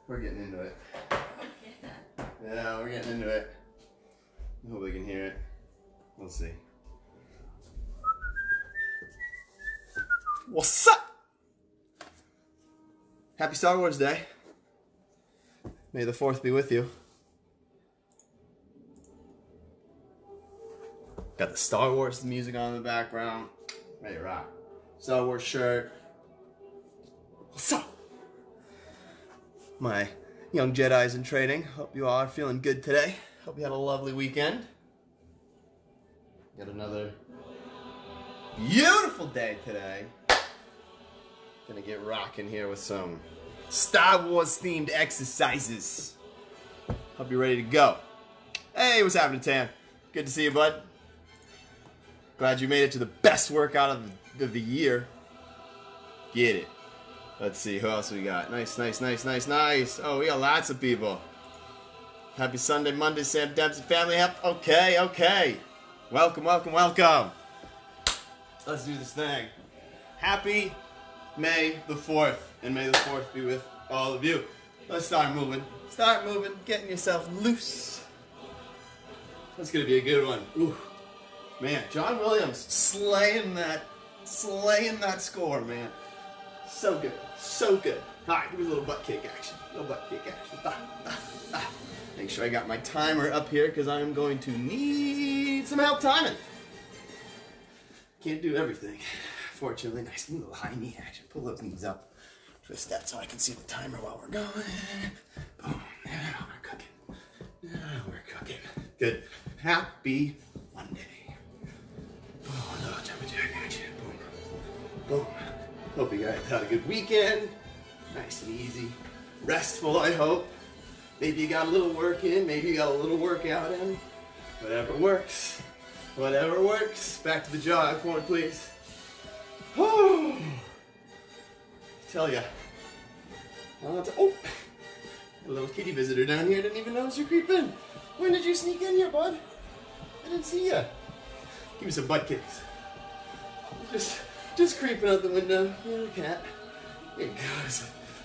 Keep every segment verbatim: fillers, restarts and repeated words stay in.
We're getting into it. Yeah, we're getting into it. I hope they can hear it. We'll see. What's up? Happy Star Wars Day. May the fourth be with you. Got the Star Wars music on in the background. Ready to rock. Star Wars shirt. What's up? My young Jedis in training. Hope you all are feeling good today. Hope you had a lovely weekend. Got another beautiful day today. Gonna get rocking here with some Star Wars themed exercises. Hope you're ready to go. Hey, what's happening, Tan? Good to see you, bud. Glad you made it to the best workout of the, of the year. Get it. Let's see, who else we got? Nice, nice, nice, nice, nice. Oh, we got lots of people. Happy Sunday, Monday, Sam Dempsey family. Okay, okay. Welcome, welcome, welcome. Let's do this thing. Happy May the fourth, and may the fourth be with all of you. Let's start moving. Start moving, getting yourself loose. That's gonna be a good one. Ooh. Man, John Williams slaying that, slaying that score, man. So good, so good. All right, give me a little butt kick action. A little butt kick action. Ah, ah, ah. Make sure I got my timer up here because I'm going to need some help timing. Can't do everything. Fortunately, nice. Give me a little high knee action. Pull those knees up. Twist that so I can see the timer while we're going. Boom. Now we're cooking. Now we're cooking. Good. Happy Monday. Oh, no, jumping jack action. Boom. Boom. Hope you guys had a good weekend. Nice and easy. Restful, I hope. Maybe you got a little work in. Maybe you got a little workout in. Whatever works. Whatever works. Back to the jog for me, please. Oh, tell ya. Uh, oh, a little kitty visitor down here. Didn't even notice you creep in. When did you sneak in here, bud? I didn't see ya. Give me some butt kicks. Just, just creeping out the window. Little cat. Here it goes.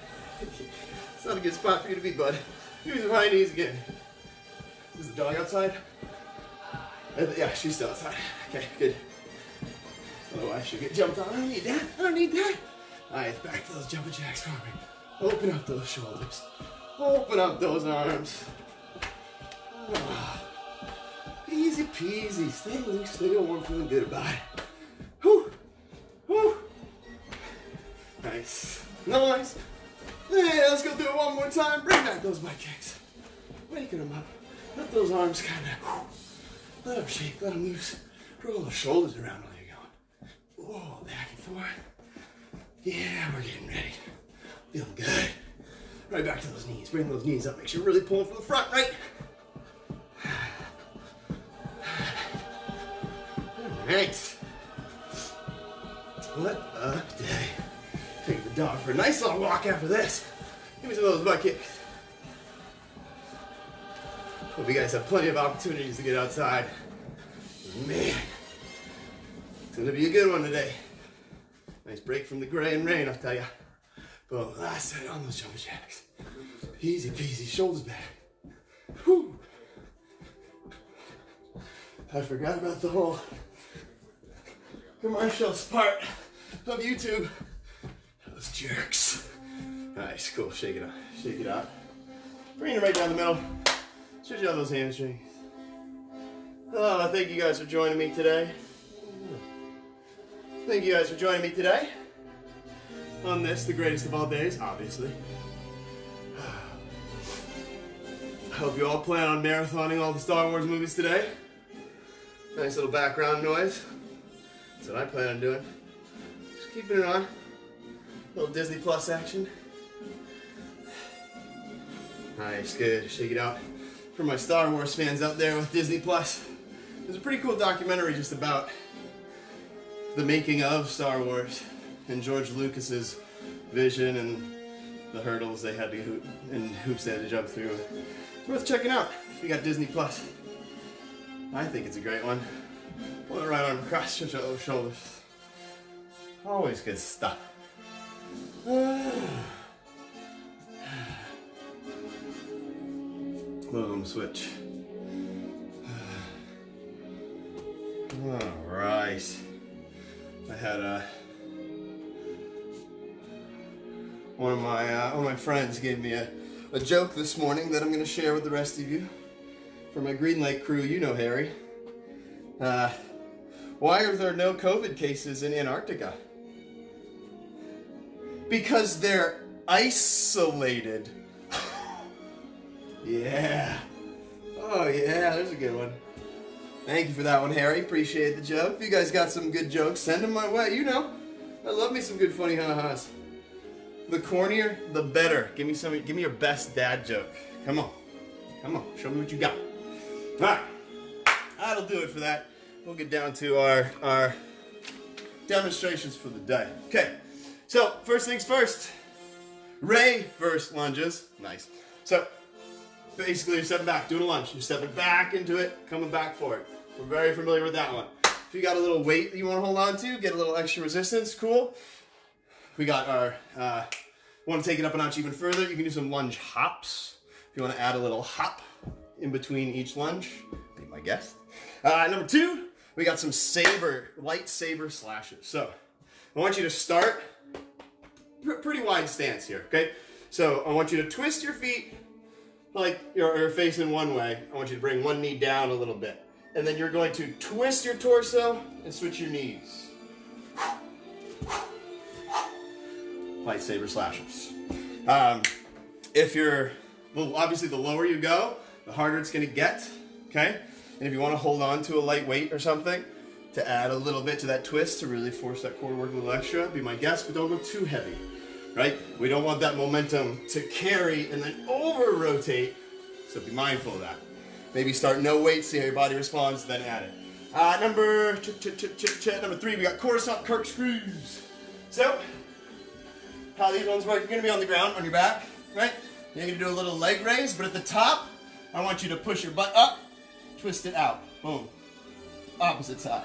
It's not a good spot for you to be, bud. Give me some high knees again. Is the dog outside? Uh, yeah, she's still outside. Okay, good. Oh, I should get jumped on. I don't need that. I don't need that. All right, back to those jumping jacks for me. Open up those shoulders. Open up those arms. Oh, easy peasy. Stay loose, stay warm, feeling good about it. Whew. Whew. Nice. Nice. Hey, let's go do it one more time. Bring back those butt kicks. Waking them up. Let those arms kind of, let them shake, let them loose. Roll those shoulders around. Oh, back and forth. Yeah, we're getting ready. Feeling good. Right back to those knees. Bring those knees up. Make sure you're really pulling from the front, right? Alright. What a day. Take the dog for a nice long walk after this. Give me some of those butt kicks. Hope you guys have plenty of opportunities to get outside. Man. It's gonna be a good one today. Nice break from the gray and rain, I'll tell ya. Boom, last set on those jumping jacks. Easy peasy, shoulders back. Whew. I forgot about the whole commercials part of YouTube. Those jerks. Nice, cool, shake it out, shake it out. Bring it right down the middle. Stretch out those hamstrings. Oh, thank you guys for joining me today. Thank you guys for joining me today on this, the greatest of all days, obviously. I hope you all plan on marathoning all the Star Wars movies today. Nice little background noise. That's what I plan on doing. Just keeping it on. A little Disney Plus action. Nice, good. Shake it out. For my Star Wars fans out there with Disney Plus, there's a pretty cool documentary just about the making of Star Wars and George Lucas's vision and the hurdles they had to hoop and hoops they had to jump through. It's worth checking out if you got Disney Plus. I think it's a great one. Pull the right arm across, stretch out those shoulders. Always good stuff. Boom, switch. All right. I had a one of my uh, one of my friends gave me a, a joke this morning that I'm going to share with the rest of you. For my Green Lake crew, you know Harry. Uh, why are there no COVID cases in Antarctica? Because they're isolated. Yeah. Oh yeah, there's a good one. Thank you for that one, Harry. Appreciate the joke. If you guys got some good jokes, send them my way. You know, I love me some good funny ha-has. The cornier, the better. Give me some. Give me your best dad joke. Come on, come on. Show me what you got. All right, that'll do it for that. We'll get down to our our demonstrations for the day. Okay. So first things first. R E Y-verse lunges. Nice. So basically, you're stepping back, doing a lunge. You're stepping back into it, coming back for it. We're very familiar with that one. If you got a little weight that you want to hold on to, get a little extra resistance, cool. We got our, uh, want to take it up a notch even further, you can do some lunge hops. If you want to add a little hop in between each lunge, be my guest. Uh, number two, we got some saber, light saber slashes. So I want you to start, pr pretty wide stance here, okay? So I want you to twist your feet like you're, you're facing one way. I want you to bring one knee down a little bit. And then you're going to twist your torso and switch your knees. Lightsaber slashes. Um, if you're, well, obviously the lower you go, the harder it's going to get, okay? And if you want to hold on to a light weight or something to add a little bit to that twist to really force that core to work a little extra, be my guest, but don't go too heavy, right? We don't want that momentum to carry and then over-rotate, so be mindful of that. Maybe start no weight, see how your body responds, then add it. Uh, number, ch ch ch ch ch number three, we got Coruscant corkscrews. So, how these ones work, you're going to be on the ground, on your back, right? You're going to do a little leg raise, but at the top, I want you to push your butt up, twist it out. Boom. Opposite side.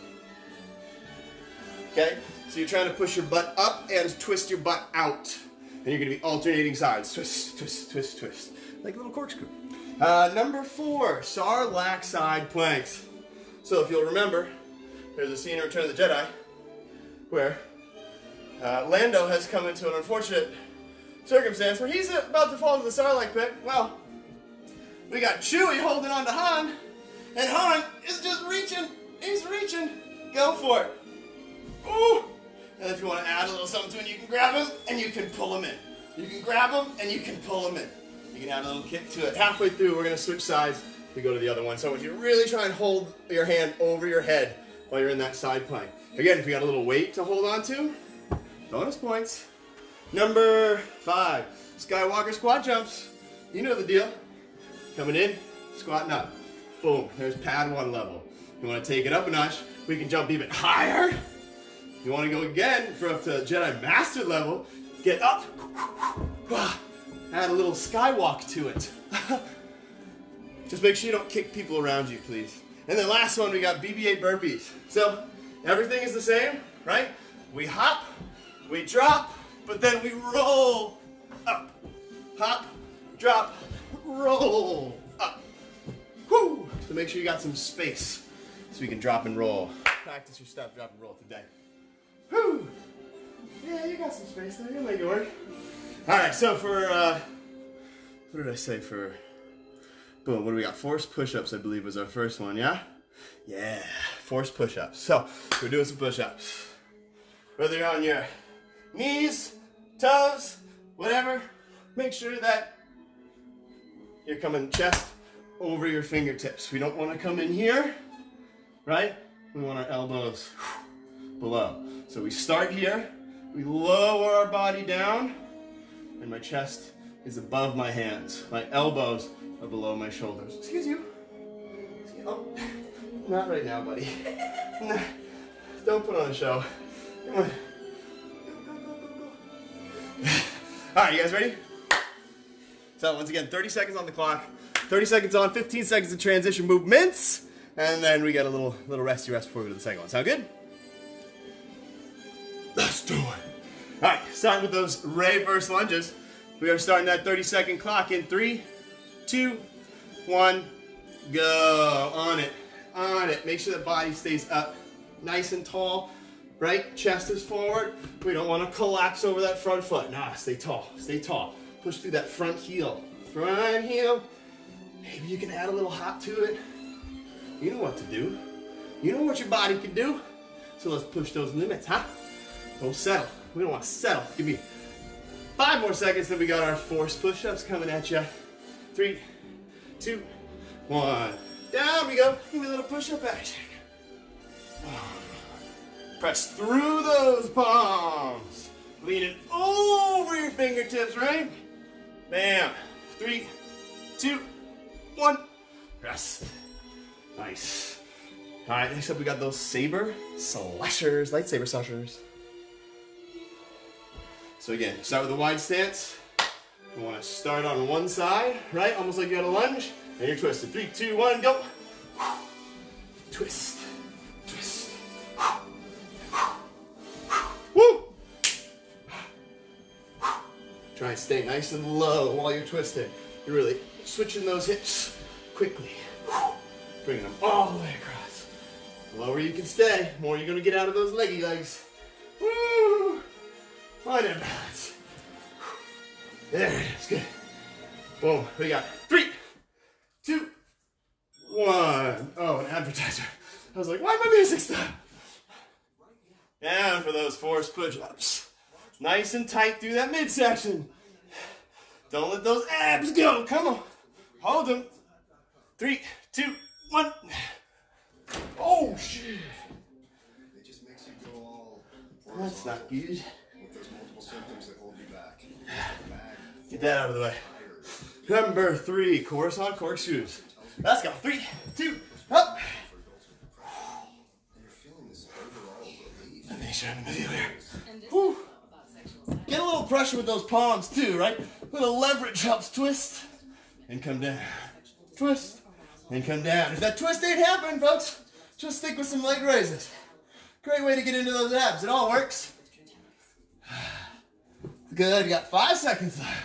Okay? So you're trying to push your butt up and twist your butt out. And you're going to be alternating sides. Twist, twist, twist, twist. Like a little corkscrew. Uh, number four, Sarlac side planks. So if you'll remember, there's a scene in Return of the Jedi where uh, Lando has come into an unfortunate circumstance where he's about to fall into the Sarlac pit. Well, we got Chewie holding on to Han, and Han is just reaching. He's reaching. Go for it. Ooh. And if you want to add a little something to it, you can grab him and you can pull him in. You can grab him and you can pull him in. You can add a little kick to it. Halfway through, we're going to switch sides. We go to the other one. So I want you to really try and hold your hand over your head while you're in that side plank. Again, if you got a little weight to hold on to, bonus points. Number five, Skywalker squat jumps. You know the deal. Coming in, squatting up. Boom, there's pad one level. You want to take it up a notch, we can jump even higher. You want to go again for up to Jedi Master level, get up, add a little skywalk to it. Just make sure you don't kick people around you, please. And then last one, we got B B eight burpees. So everything is the same, right? We hop, we drop, but then we roll up. Hop, drop, roll up. Whoo! So make sure you got some space so you can drop and roll. Practice your step, drop and roll today. Whoo! Yeah, you got some space there. You'll make it work. All right, so for, uh, what did I say for, boom, what do we got? Forced push-ups, I believe, was our first one, yeah? Yeah, forced push-ups. So, we're doing some push-ups. Whether you're on your knees, toes, whatever, make sure that you're coming chest over your fingertips. We don't want to come in here, right? We want our elbows below. So we start here, we lower our body down, and my chest is above my hands. My elbows are below my shoulders. Excuse you. Excuse, oh, not right now, buddy. No, don't put on a show. Come on. All right, you guys ready? So once again, thirty seconds on the clock. thirty seconds on, fifteen seconds of transition movements, and then we get a little little resty rest before we go to the second one. Sound good? Let's do it. All right, starting with those R E Y-verse lunges. We are starting that thirty second clock in three, two, one, go. On it, on it. Make sure the body stays up, nice and tall, right? Chest is forward. We don't want to collapse over that front foot. Nah, stay tall, stay tall. Push through that front heel, front heel. Maybe you can add a little hop to it. You know what to do. You know what your body can do. So let's push those limits, huh? Don't settle. We don't want to settle. Give me five more seconds, then we got our forced push-ups coming at you. Three, two, one. Down we go. Give me a little push-up action. Press through those palms. Lean it over your fingertips, right? Bam. Three, two, one. Press. Nice. All right, next up we got those saber slashers, lightsaber slashers. So again, start with a wide stance. You want to start on one side, right? Almost like you got a lunge. And you're twisted. Three, two, one, go. Twist. Twist. Woo! Try and stay nice and low while you're twisting. You're really switching those hips quickly. Bringing them all the way across. The lower you can stay, the more you're going to get out of those leggy legs. Woo! Line and balance. There it is. Good. Boom. We got three, two, one. Oh, an advertiser. I was like, why my music stop? Down for those forced push-ups. Nice and tight through that midsection. Don't let those abs go. Come on. Hold them. Three, two, one. Oh, shit. It just makes you go all... That's not good. There's multiple symptoms that hold you back. Get that out of the way. Number three, Coruscant corkscrews. Let's go. Three, two, up. Make sure I'm in the video here. Whew. Get a little pressure with those palms too, right? A little leverage helps twist and come down. Twist and come down. If that twist ain't happening, folks, just stick with some leg raises. Great way to get into those abs. It all works. Good. You got five seconds left.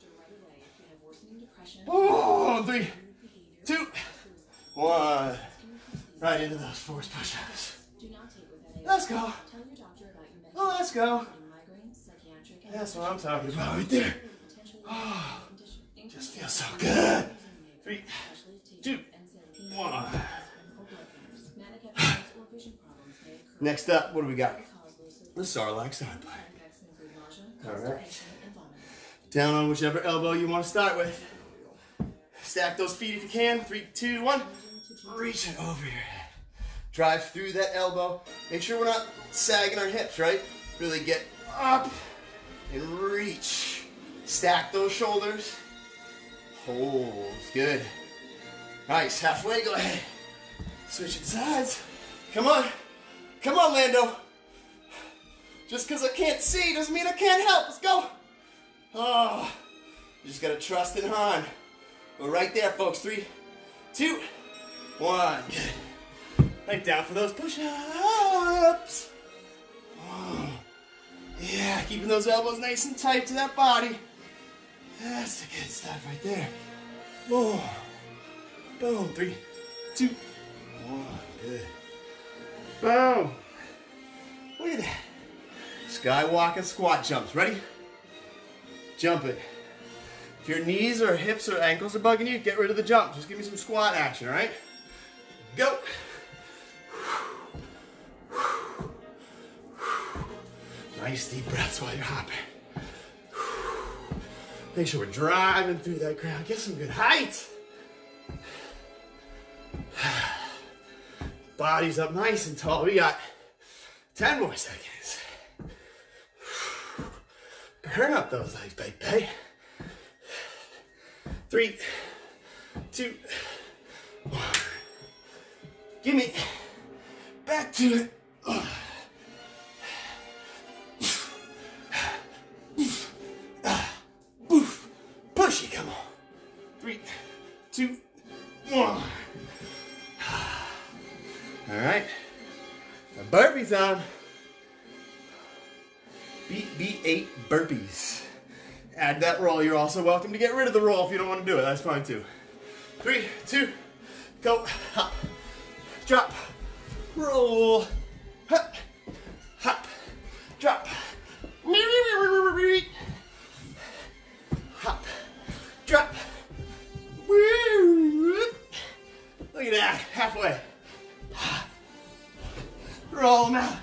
Oh, three, two, one. Right into those forced push-ups. Let's go. Oh, let's go. That's what I'm talking about right there. Oh, just feels so good. Three, two, one. Next up, what do we got? The Sarlac side plank. All right. Down on whichever elbow you want to start with. Stack those feet if you can. Three, two, one. Reach it over your head. Drive through that elbow. Make sure we're not sagging our hips, right? Really get up and reach. Stack those shoulders. Hold. Good. Nice. Halfway. Go ahead. Switching sides. Come on. Come on, Lando. Just because I can't see doesn't mean I can't help. Let's go. Oh, you just got to trust in Han. We're right there, folks. Three, two, one. Good. Right down for those push-ups. Oh, yeah, keeping those elbows nice and tight to that body. That's the good stuff right there. Boom. Boom. Three, two, one. Good. Boom. Look at that. Skywalker squat jumps. Ready? Jump it. If your knees or hips or ankles are bugging you, get rid of the jump. Just give me some squat action, all right? Go. Nice deep breaths while you're hopping. Make sure we're driving through that ground. Get some good height. Body's up nice and tall. We got ten more seconds. Burn up those legs, baby. Three, two, one. Gimme. Back to it. Pushy, come on. Three, two, one. All right. The burpees on. B B eight burpees. Add that roll. You're also welcome to get rid of the roll if you don't want to do it. That's fine too. Three, two, go. Hop, drop, roll, hop, hop, drop. Hop, drop. Look at that, halfway. Roll them out.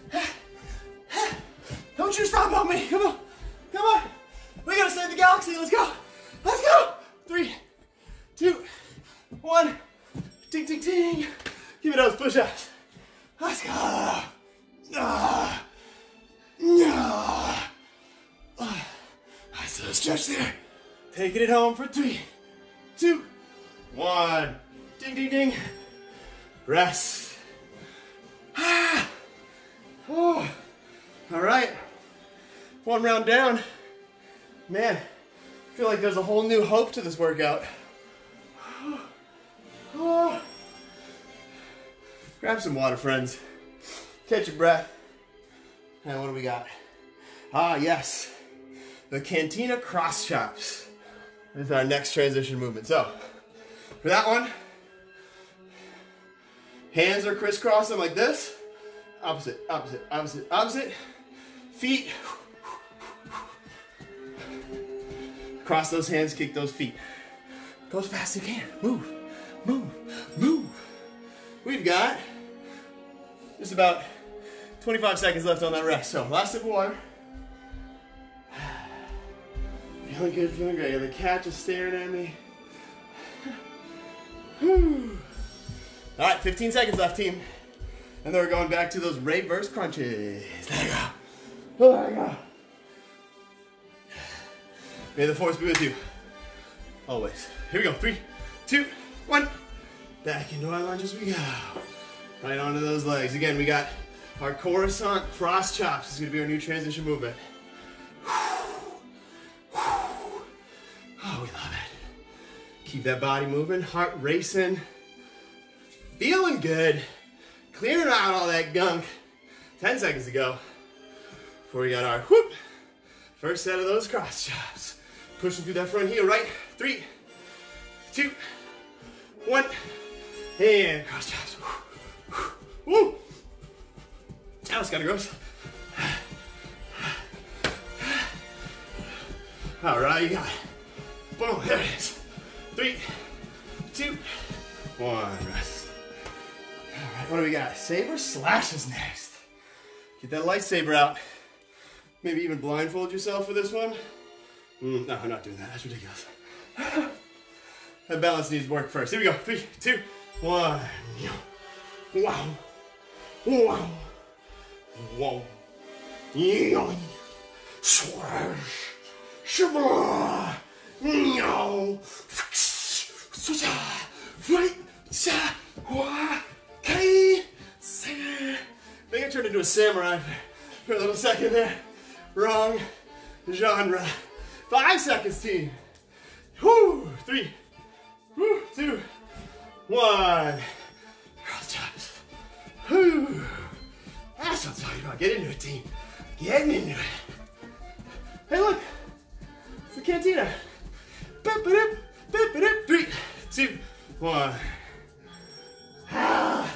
Don't you stop on me. Come on, come on. We gotta save the galaxy. Let's go. Let's go. Three, two, one. Ding, ding, ding. Give me those push-ups. Let's go. Ah. Ah. Nice little stretch there. Taking it home for three, two, one. Ding, ding, ding. Rest. Ah. Oh. All right. One round down. Man, I feel like there's a whole new hope to this workout. Oh. Grab some water, friends. Catch your breath. And what do we got? Ah, yes. The Cantina cross chops. This is our next transition movement. So, for that one, hands are crisscrossing like this. Opposite, opposite, opposite, opposite. Feet. Cross those hands, kick those feet. Go as fast as you can. Move, move, move. We've got just about twenty-five seconds left on that rest. So last sip of water. Feeling good, feeling great. The cat just staring at me. All right, fifteen seconds left, team. And then we're going back to those R E Y-verse crunches. There you go. There you go. May the force be with you. Always. Here we go. Three, two, one. Back into our lunge as we go. Right onto those legs. Again, we got our Coruscant cross chops. This is going to be our new transition movement. Oh, we love it. Keep that body moving, heart racing, feeling good, clearing out all that gunk. ten seconds to go before we got our whoop, first set of those cross chops. Pushing through that front heel, right? Three, two, one, and cross chops. Woo! That was kind of gross. All right, you got it. Boom, there it is. Three, two, one, rest. All right, what do we got? Saber slashes next. Get that lightsaber out. Maybe even blindfold yourself for this one. Mm, no, I'm not doing that. That's ridiculous. That balance needs work first. Here we go. Three, two, one. Wow. Wow. Wow. Wow. Swash. Shabba. No. Right. Okay. I think I turned into a samurai for a little second there. Wrong genre. Five seconds, team. Whoo. Three. Whoo. Two. One. Cross chops. Whoo. That's what I'm talking about. Get into it, team. Getting into it. Hey, look. It's the Cantina. Boop, boop, boop, boop. Three, two, one. Ah.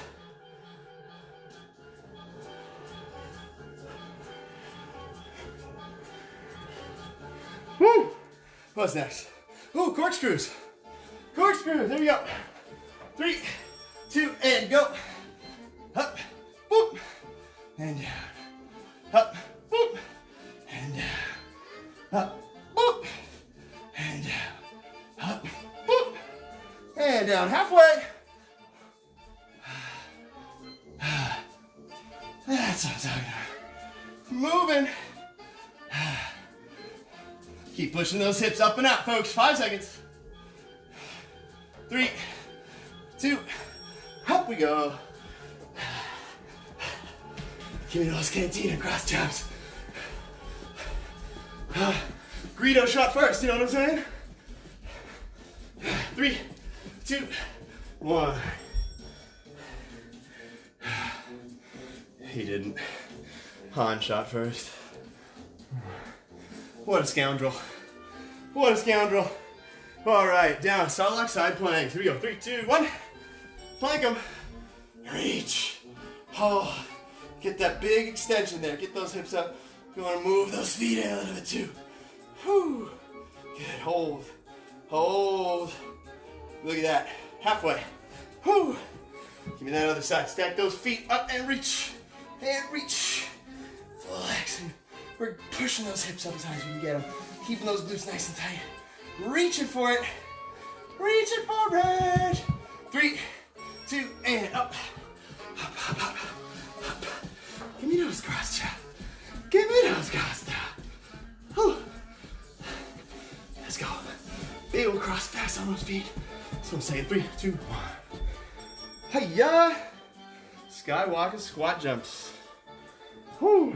Woo. What's next? Ooh, corkscrews. Corkscrews. There we go. Three, two, and go. Up, boop, and down. Up, boop, and down. Up, boop, and down. Up, boop, and down. Halfway. That's what I'm talking about. Moving. Keep pushing those hips up and out, folks. Five seconds. Three, two, up we go. Give me those Cantina cross chops. Uh, Greedo shot first, you know what I'm saying? Three, two, one. He didn't. Han shot first. What a scoundrel. What a scoundrel. All right, down, Sarlac side planks. Here we go, three, two, one. Plank them. Reach. Oh, get that big extension there. Get those hips up. You want to move those feet in a little bit too. Whew. Good, hold. Hold. Look at that, halfway. Whew. Give me that other side. Stack those feet up and reach. And reach. Flexing. We're pushing those hips up as high as we can get them. Keeping those glutes nice and tight. Reaching for it. Reaching for it. Three, two, and up. Up, up, up, up. Give me those cross chop. Give me those cross chop. Whew. Let's go. Be able to cross fast on those feet. That's what I'm saying. Three, two, one. Hiya! Skywalker squat jumps. Whew.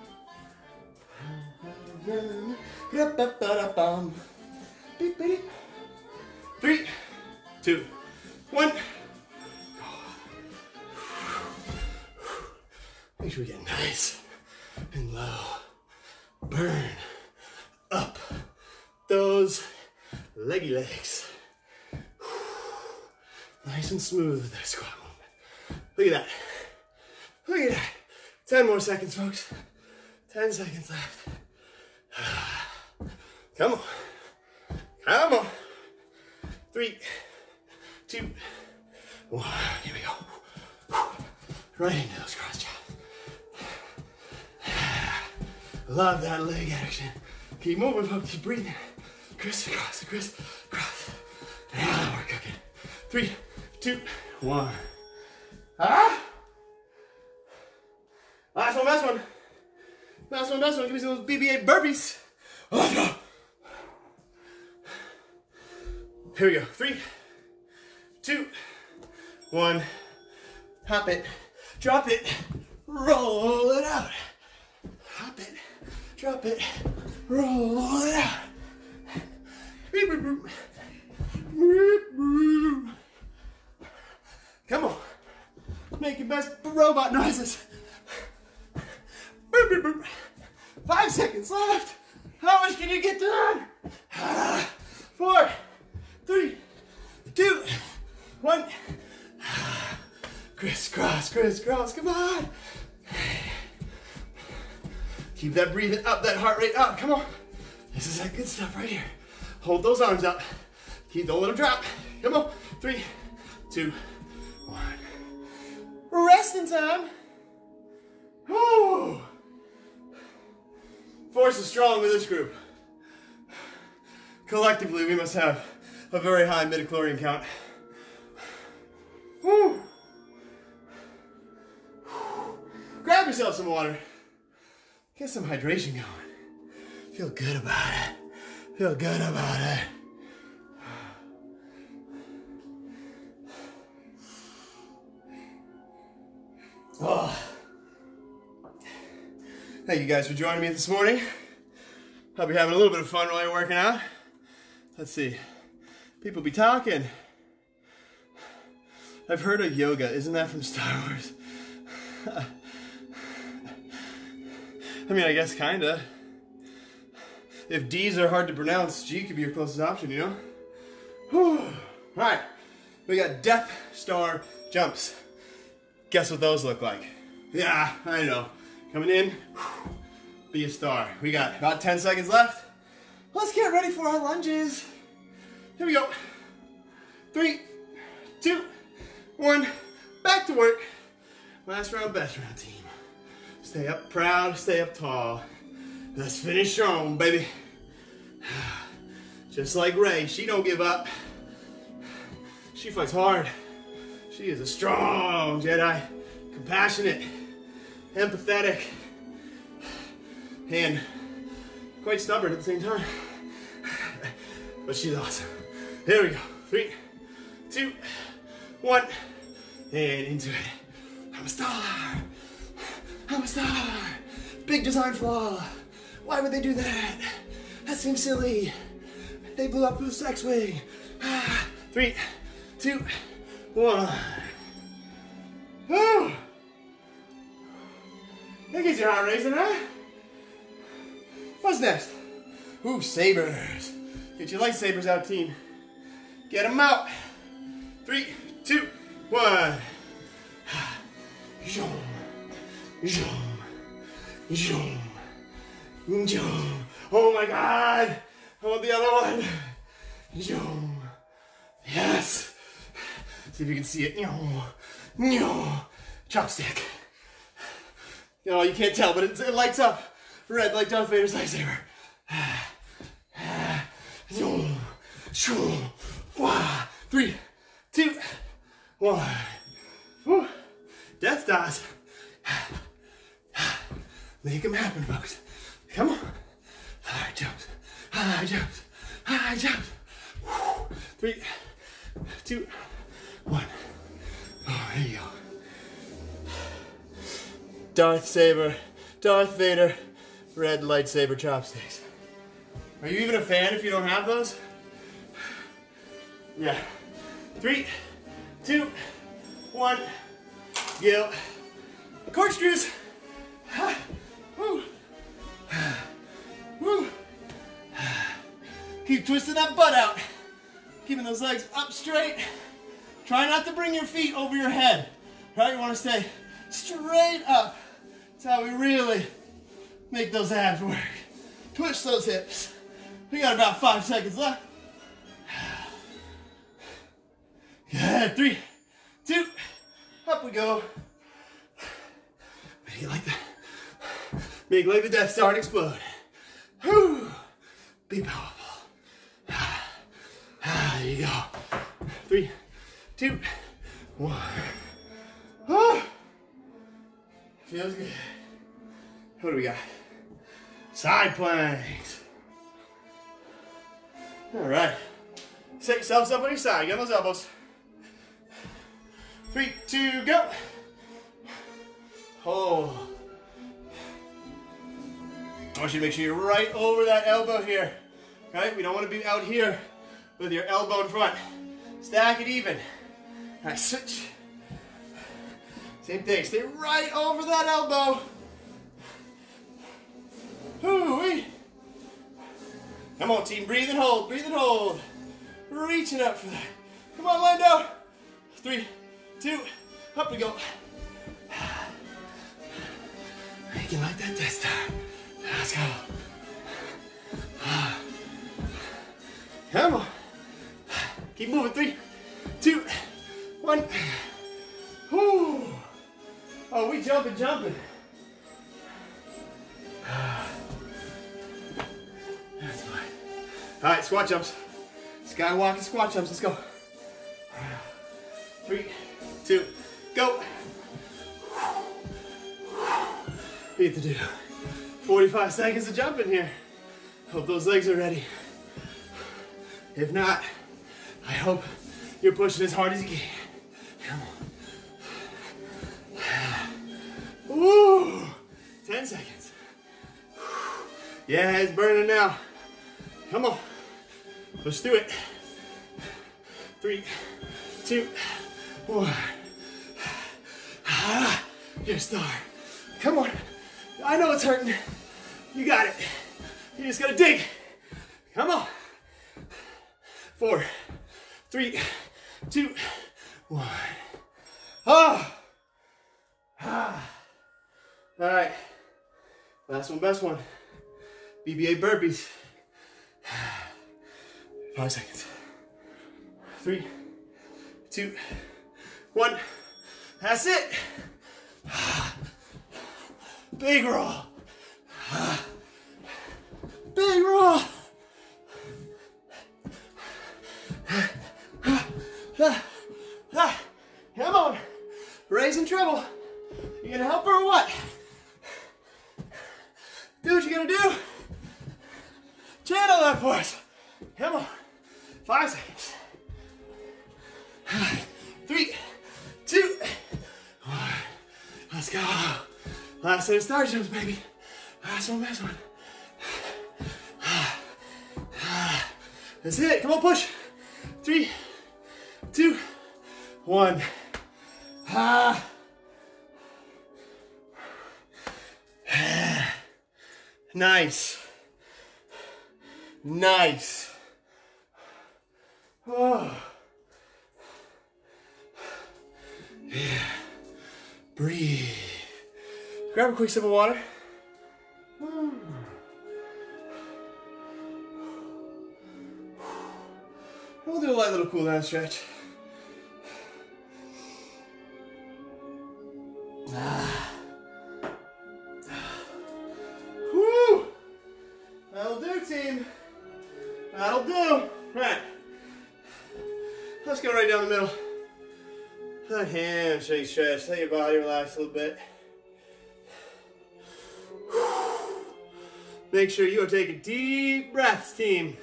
Three, two, one. Make sure we get nice and low. Burn up those leggy legs. Nice and smooth with that squat movement. Look at that. Look at that. Ten more seconds, folks. Ten seconds left. Come on. Come on. Three, two, one. Here we go. Right into those cross chops. Love that leg action. Keep moving, folks. Keep breathing. Criss, cross, criss, cross. Now we're cooking. Three, two, one. Ah! Last one, last one. Last one, last one. Give me some B B eight burpees. Oh, no. Here we go. Three, two, one. Hop it. Drop it. Roll it out. Hop it. Drop it. Roll it out. Come on. Make your best robot noises. Five seconds left. How much can you get done? Four, three, two, one. Crisscross, crisscross, come on. Keep that breathing up, that heart rate up, come on. This is that good stuff right here. Hold those arms up. Keep, don't let them drop. Come on, three, two, one. Resting time. Woo. Force is strong with this group. Collectively, we must have a very high midichlorian count. Woo. Grab yourself some water. Get some hydration going. Feel good about it. Feel good about it. Oh. Thank you guys for joining me this morning. Hope you're having a little bit of fun while you're working out. Let's see. People be talking. I've heard of yoga. Isn't that from Star Wars? I mean, I guess kinda. If D's are hard to pronounce, G could be your closest option, you know? Whew. All right, we got Death Star jumps. Guess what those look like? Yeah, I know. Coming in, be a star. We got about ten seconds left. Let's get ready for our lunges. Here we go. Three, two, one. Back to work. Last round, best round, team. Stay up proud, stay up tall. Let's finish strong, baby. Just like Rey, she don't give up. She fights hard. She is a strong Jedi, compassionate, empathetic, and quite stubborn at the same time. But she's awesome. Here we go. Three, two, one, and into it. I'm a star. I'm a star. Big design flaw. Why would they do that? That seems silly. They blew up Boost X-Wing. Three, two, one. Whew. That gets your heart racing, huh? What's next? Ooh, sabers. Get your lightsabers out, team. Get them out. Three, two, one. Zoom, zoom, zoom, zoom. Oh my God. I want the other one. Zoom. Yes. See if you can see it. Chopstick. You know, you can't tell, but it, it lights up red like Darth Vader's lightsaber. Three, two, one. Whew. Death stars. Make them happen, folks. Come on. High jumps. High jumps. High jumps. Three, two, one. Oh, there you go. Darth Saber, Darth Vader, red lightsaber chopsticks. Are you even a fan if you don't have those? Yeah. Three, two, one. Go. Corkscrews. Woo. Woo. Keep twisting that butt out. Keeping those legs up straight. Try not to bring your feet over your head. Right? You want to stay straight up. That's how we really make those abs work. Twist those hips. We got about five seconds left. Good. Three, two, up we go. Make it like that. Make it like the Death Star and explode. Whew. Be powerful. Ah, there you go. Three, two, one. Ah. Feels good. What do we got? Side planks. All right. Set yourselves up on your side. Get on those elbows. Three, two, go. Hold. I want you to make sure you're right over that elbow here. Right? We don't want to be out here with your elbow in front. Stack it even. All right, switch. Same thing. Stay right over that elbow. Hoo-wee. Come on, team. Breathe and hold. Breathe and hold. Reaching up for that. Come on, Lando. Three, two, up we go. Making like that this time. Let's go. Come on. Keep moving. Three, two, one. Whew. Oh, we jumping, jumping. That's fine. All right, squat jumps. Skywalker squat jumps. Let's go. Three, two, go. Need to do forty-five seconds of jumping here. Hope those legs are ready. If not, I hope you're pushing as hard as you can. Come on. Woo! ten seconds. Yeah, it's burning now. Come on. Let's do it. Three, two, one. Ah, you're a star. Come on. I know it's hurting. You got it. You just gotta dig. Come on. Four, three, two, one. Ah. Ah. All right. Last one, best one. B B A burpees. Five seconds. Three, two, one. That's it. Big roll. Big roll. Come on. Raising treble. You gonna help her or what? Do what you're gonna do. Channel that for us. Come on. Five seconds. Three, two, one. Let's go. Last set of star jumps, baby. Last one, last one. That's it. Come on, push. Three, two, one. Ah. Nice. Nice. Oh. Yeah. Breathe. Grab a quick sip of water. We'll do a light little cool down stretch. Ah. Woo! That'll do, team. That'll do. Right. Let's go right down the middle. Let hamstring stretch. Let your body relax a little bit. Make sure you are taking deep breaths, team.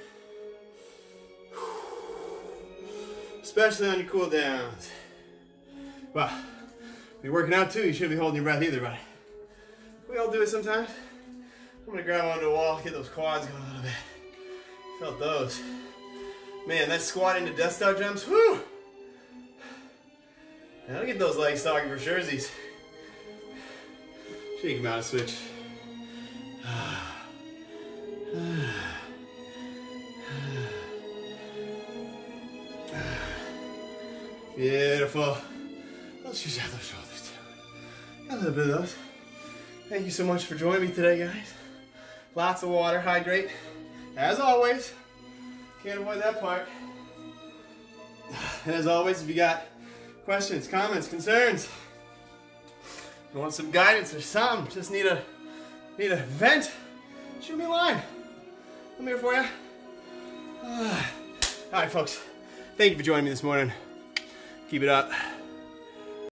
Especially on your cool downs. Well, if you're working out too, you shouldn't be holding your breath either, buddy. We all do it sometimes. I'm gonna grab onto the wall, get those quads going a little bit. Felt those. Man, that squat into death star jumps, whoo! And I'll get those legs talking for surezies. Shake them out a switch. Beautiful. Let's stretch out those shoulders too. Got a little bit of those. Thank you so much for joining me today, guys. Lots of water, hydrate. As always, can't avoid that part. And as always, if you got questions, comments, concerns, you want some guidance or something, just need a need a vent, shoot me a line. I'm here for you. Uh, all right, folks. Thank you for joining me this morning. Keep it up.